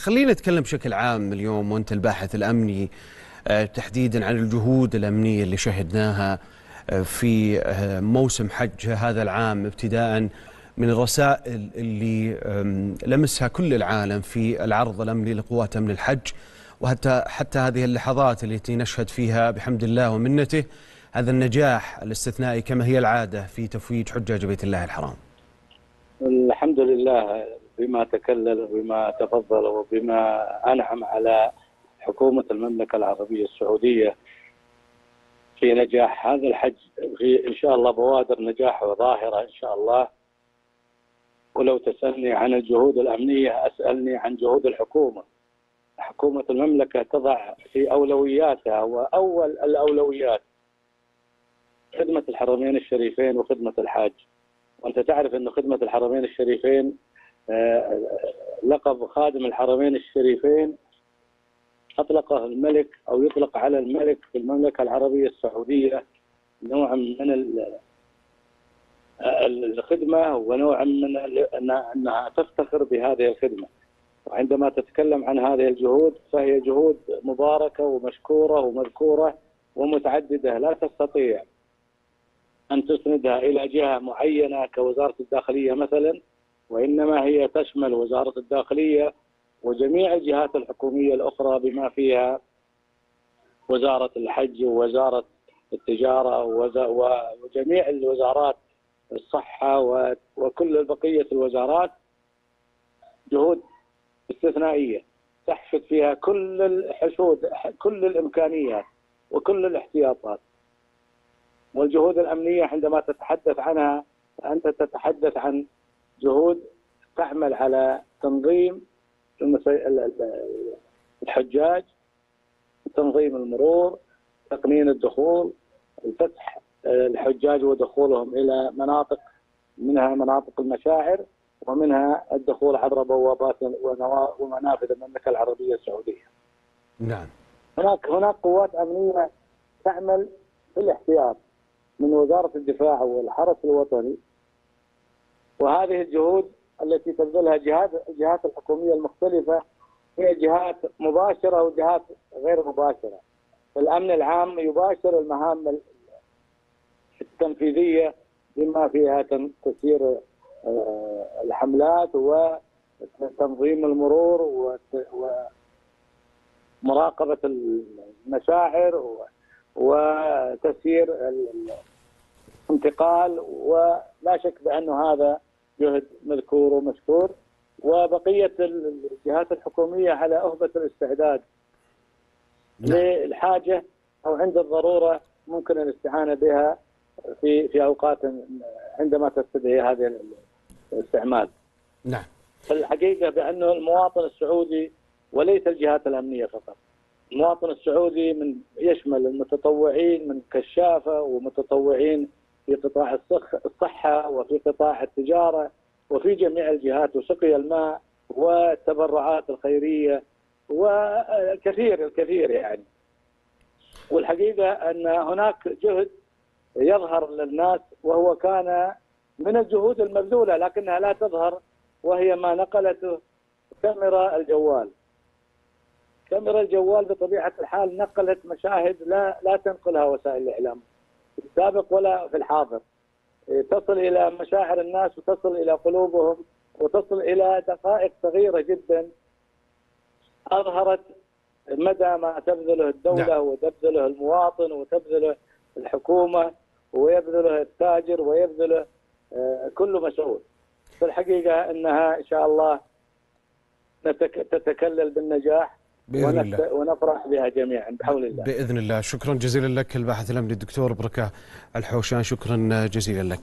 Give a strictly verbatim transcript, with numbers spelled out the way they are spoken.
خلينا نتكلم بشكل عام اليوم وأنت الباحث الأمني، تحديدا عن الجهود الأمنية اللي شهدناها في موسم حج هذا العام، ابتداء من الرسائل اللي لمسها كل العالم في العرض الأمني لقوات أمن الحج، وحتى حتى هذه اللحظات التي نشهد فيها بحمد الله ومنته هذا النجاح الاستثنائي كما هي العادة في تفويج حجاج بيت الله الحرام. الحمد لله بما تكلل وبما تفضل وبما أنعم على حكومة المملكة العربية السعودية في نجاح هذا الحج، في إن شاء الله بوادر نجاح ظاهرة إن شاء الله. ولو تسألني عن الجهود الأمنية أسألني عن جهود الحكومة. حكومة المملكة تضع في أولوياتها وأول الأولويات خدمة الحرمين الشريفين وخدمة الحاج. وأنت تعرف أن خدمة الحرمين الشريفين لقب خادم الحرمين الشريفين أطلقه الملك أو يطلق على الملك في المملكة العربية السعودية نوع من الخدمة ونوع من أنها تفتخر بهذه الخدمة. وعندما تتكلم عن هذه الجهود فهي جهود مباركة ومشكورة ومذكورة ومتعددة، لا تستطيع أن تسندها إلى جهة معينة كوزارة الداخلية مثلا، وإنما هي تشمل وزارة الداخلية وجميع الجهات الحكومية الأخرى بما فيها وزارة الحج ووزارة التجارة وجميع الوزارات، الصحة وكل بقية الوزارات. جهود استثنائية تحشد فيها كل الحشود، كل الإمكانيات وكل الاحتياطات. والجهود الأمنية عندما تتحدث عنها أنت تتحدث عن جهود تعمل على تنظيم الحجاج، تنظيم المرور، تقنين الدخول، فتح الحجاج ودخولهم إلى مناطق، منها مناطق المشاعر ومنها الدخول عبر بوابات ومنافذ المملكة العربية السعودية. نعم. هناك هناك قوات أمنية تعمل في الاحتياط من وزارة الدفاع والحرس الوطني، وهذه الجهود التي تبذلها جهات الجهات الحكومية المختلفة هي جهات مباشرة وجهات غير مباشرة. الأمن العام يباشر المهام التنفيذية بما فيها تسيير الحملات وتنظيم المرور ومراقبة المشاعر وتسيير الانتقال، ولا شك بأن هذا جهد مذكور ومشكور. وبقية الجهات الحكومية على أهبة الاستعداد للحاجة أو عند الضرورة ممكن الاستعانة بها في في أوقات عندما تستدعي هذا الاستعمال. نعم. الحقيقة بأنه المواطن السعودي وليس الجهات الأمنية فقط، المواطن السعودي من يشمل المتطوعين من كشافة ومتطوعين في قطاع الصحة وفي قطاع التجارة وفي جميع الجهات وسقي الماء والتبرعات الخيرية وكثير الكثير يعني. والحقيقة أن هناك جهد يظهر للناس وهو كان من الجهود المبذولة لكنها لا تظهر، وهي ما نقلته كاميرا الجوال. كاميرا الجوال بطبيعة الحال نقلت مشاهد لا لا تنقلها وسائل الإعلام في السابق ولا في الحاضر، تصل إلى مشاعر الناس وتصل إلى قلوبهم وتصل إلى دقائق صغيرة جدا أظهرت مدى ما تبذله الدولة. نعم. وتبذله المواطن وتبذله الحكومة ويبذله التاجر ويبذله كل مسؤول. في الحقيقة أنها إن شاء الله تتكلل بالنجاح بإذن الله ونفرح بها جميعا بحول الله بإذن الله. شكرا جزيلا لك الباحث الأمني الدكتور بركة الحوشان، شكرا جزيلا لك.